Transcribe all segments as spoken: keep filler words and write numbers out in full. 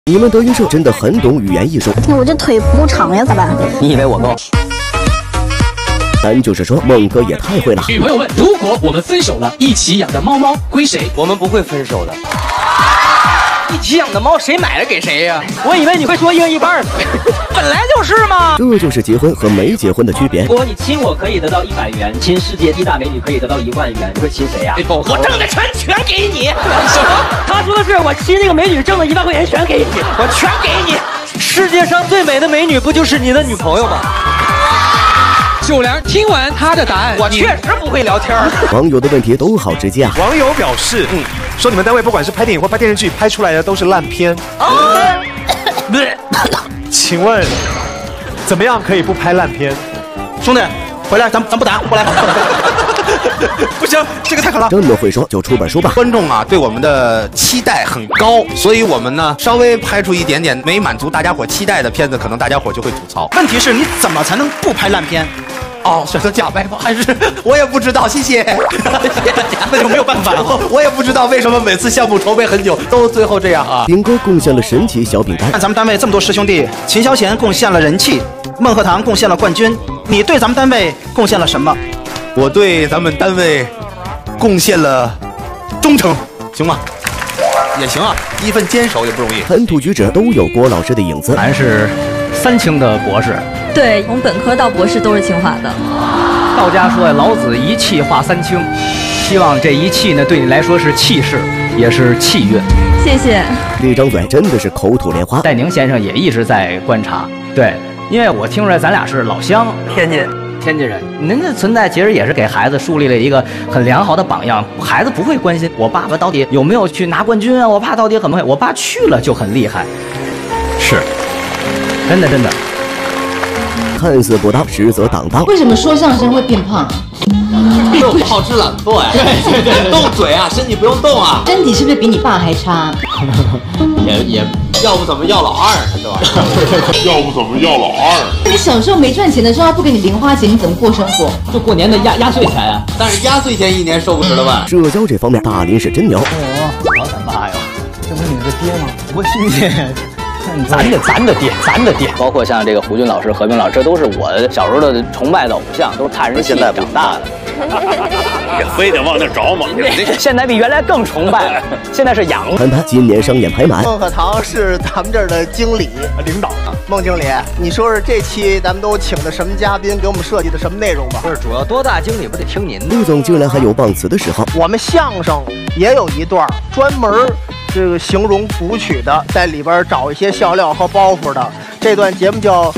你们德云社真的很懂语言艺术。 那我这腿不够长呀，咋办？ 你以为我够？ 咱就是说，猛哥也太会了。 女朋友问：如果我们分手了，一起养的猫猫归谁？ 我们不会分手的。一起养的猫谁买了给谁呀、啊？我以为你会说一人一半呢。本来就是嘛。 这就是结婚和没结婚的区别。 如果你亲我可以得到一百元，亲世界第一大美女可以得到一万元，你会亲谁呀、啊？我挣的钱全给你。什么？他说的是我亲那个美女挣了一万块钱全给你，我全给你。世界上最美的美女不就是你的女朋友吗？ 九良听完他的答案， 我确实不会聊天。 网友的问题都好直接啊！ 网友表示，嗯，说你们单位不管是拍电影或拍电视剧，拍出来的都是烂片。 啊、 请问，怎么样可以不拍烂片？ 兄弟，回来，咱咱不打，过来。不行，这个太狠了。 这么会说，就出本书吧。 观众啊，对我们的期待很高，所以我们呢稍微拍出一点点没满足大家伙期待的片子，可能大家伙就会吐槽。 问题是你怎么才能不拍烂片？ 哦，选择假掰吗？还是我也不知道，谢谢。 那就没有办法了。 我也不知道为什么每次项目筹备很久，都最后这样啊。 饼哥贡献了神奇小饼干。 看咱们单位这么多师兄弟，秦霄贤贡献了人气，孟鹤堂贡献了冠军，你对咱们单位贡献了什么？ 我对咱们单位贡献了忠诚，行吗？也行啊，一份坚守也不容易。 谈吐举止都有郭老师的影子。 咱是三清的博士。 对，从本科到博士都是清华的。 道家说呀，老子一气化三清，希望这一气呢，对你来说是气势，也是气运。 谢谢。 这张嘴真的是口吐莲花。 戴宁先生也一直在观察，对，因为我听出来咱俩是老乡，天津。天津人，您的存在其实也是给孩子树立了一个很良好的榜样。孩子不会关心我爸爸到底有没有去拿冠军啊，我爸到底很不会，我爸去了就很厉害。是，真的真的。 看似不当，实则当当。 为什么说相声会变胖？ 就好吃懒做呀，对对对，动嘴啊，身体不用动啊。 身体是不是比你爸还差？ 也也，要不怎么要老二呢，是吧？ 要不怎么要老二？ 你小时候没赚钱的时候，他不给你零花钱，你怎么过生活？ 就过年的压压岁钱啊，但是压岁钱一年收不十来万。 社交这方面，大林是真牛。 哦，老咱爸呀，这不是你的爹吗？我亲戚。咱的咱的爹，咱的爹，包括像这个胡军老师、何冰老师，这都是我小时候的崇拜的偶像，都是看人戏长大的。 也非得往那找嘛。 现在比原来更崇拜了，现在是养。 谈谈今年商演排满。 孟鹤堂是咱们这儿的经理、 领导呢。 孟经理，你说说这期咱们都请的什么嘉宾，给我们设计的什么内容吧？ 不是，主要多大经理不得听您的。 陆总竟然还有忘词的时候。 我们相声也有一段专门这个形容古曲的，在里边找一些笑料和包袱的，这段节目叫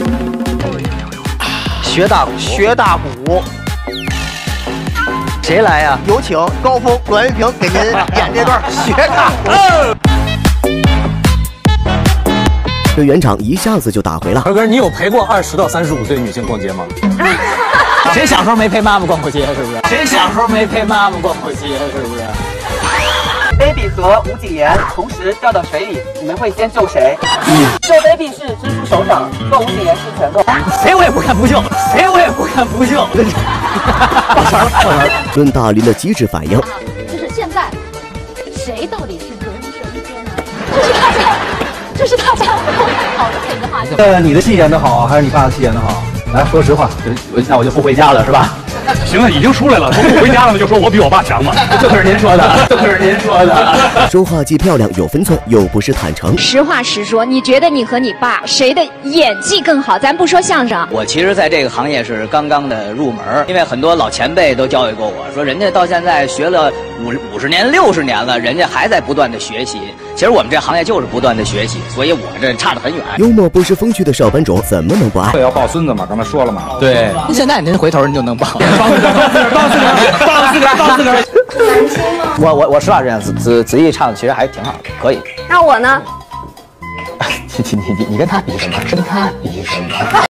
学大鼓。 学大鼓， 谁来呀、啊？ 有请高峰、阮玉萍给您演这段学大鼓。 这圆场一下子就打回了。 二哥，你有陪过二十到三十五岁的女性逛街吗？ 谁小时候没陪妈妈逛过街？是不是？谁小时候没陪妈妈逛过街？是不是？ baby 和吴谨言同时掉到水里，你们会先救谁？救 baby 是伸出手掌，救吴谨言是拳头。 谁我也不敢不救，谁我也不敢不救。抱拳了，抱拳了。 论大林的机智反应， 就是现在，谁到底是德云社一哥呢？这是大家，这是大家都很好的配个话题。 呃，你的戏演得好，还是你爸的戏演得好？来说实话， 那我就不回家了，是吧？ 行了，已经出来了，从不回家了，就说我比我爸强嘛。 这可是您说的，这可是您说的。 说话既漂亮有分寸，又不失坦诚。 实话实说，你觉得你和你爸谁的演技更好？咱不说相声， 我其实在这个行业是刚刚的入门，因为很多老前辈都教育过我说，人家到现在学了五五十年、六十年了，人家还在不断的学习。其实我们这行业就是不断的学习，所以我这差得很远。 幽默不失风趣的上班族怎么能不爱？ 这要抱孙子嘛，刚才说了嘛。 对，现在您回头您就能抱。 抱四个，抱四个，抱四个，抱四个。 我我我实话实讲，子子子毅唱的其实还挺好的，可以。 那我呢？ 你你你你跟他比什么？跟他比什么？